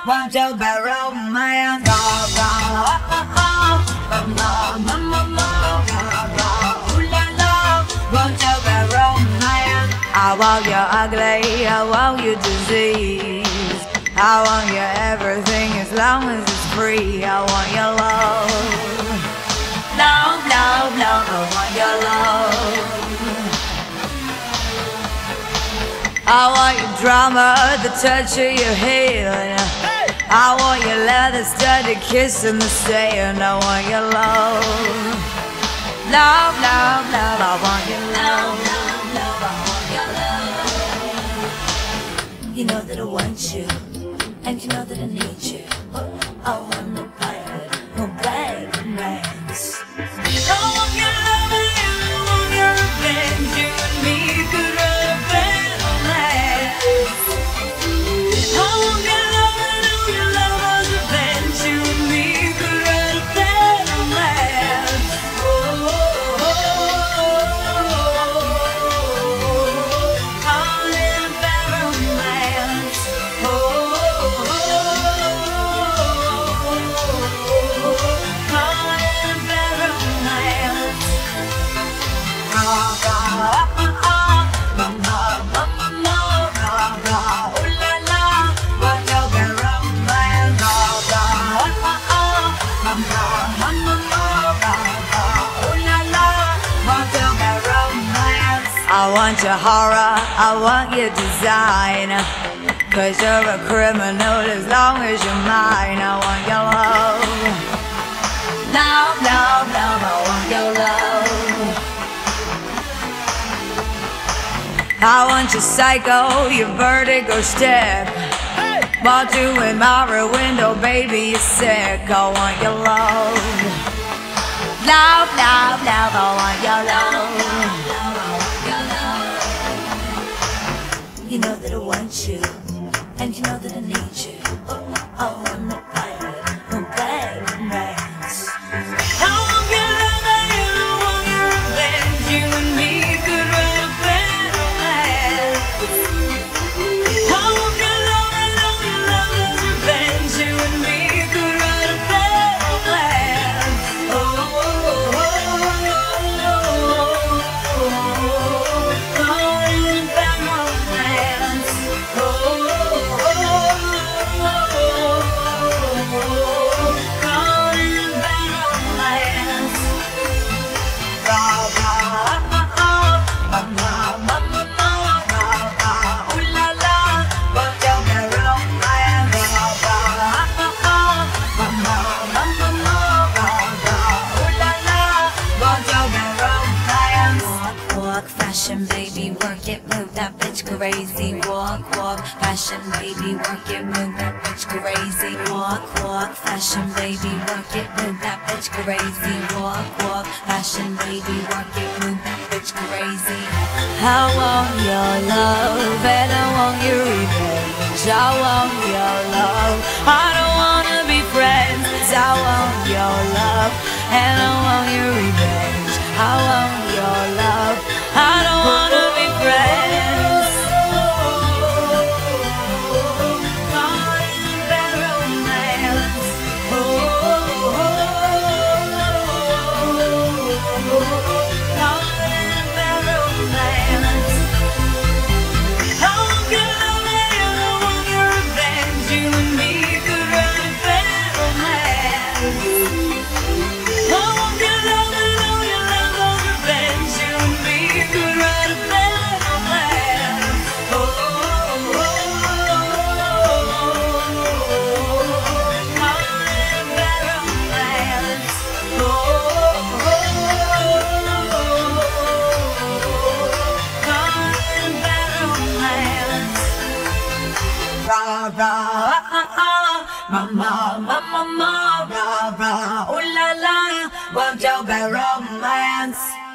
Want to be romance. Gaga, ooh la la. Want to be romance. I want your ugly, I want your disease. I want your everything as long as it's free. I want your love. Love, love, love, I want your love. I want your drama, the touch of your hand. I want your leather studded kiss in the sand. I want your love. Love, love, love, I want your love. Love, love, I want your love. You know that I want you, and you know that I need you. I want no pirate, no bad romance. I want your love and you want your revenge. You and me could run a bad romance. I want your love and know your love was revenge. You and me could run a bad romance. Oh, oh, oh, oh, call it a bad romance. Oh, oh, oh, call it a bad romance. I want your horror, I want your design. 'Cause you're a criminal as long as you're mine. I want your love. Love, love, love, I want your love. I want your psycho, your vertigo step. While doing my rear window, baby, you're sick. I want your love. Love, love, love, I want your love. You know that I want you, and you know that I need you. I want no pirate, no bad romance. I want your love and you want your revenge. You and me could run a bad romance. I want your love and know your love is revenge. You and me could run a bad romance. Oh, oh, oh, oh, oh, oh, call it a bad romance. Oh, oh, oh, call it a bad romance. Gaga, ooh la la, want to be romance. Gaga, ooh la la, want to be romance. Walk, walk, fashion, baby, work it, move that bitch crazy. Walk, walk, fashion, baby, work it, move that bitch crazy. Walk, walk, fashion, baby, work it, move that bitch crazy. Walk, walk, fashion, baby, work it, move that bitch crazy. I want your love and I want your revenge. I want your love, I don't wanna be friends. I want your love and I want your revenge. I want your love, I don't wanna be friends. Call it a bad romance. Oh, call it a bad romance. I want your love and I want your revenge. You and me could run a bad romance. I want your love and know your love was revenge. You and me could run a bad romance. Oh, oh, call it a bad romance. Oh, call it a bad romance. Rah, rah, mama, mama, mama, rah, rah, ooh la la, want to be romance.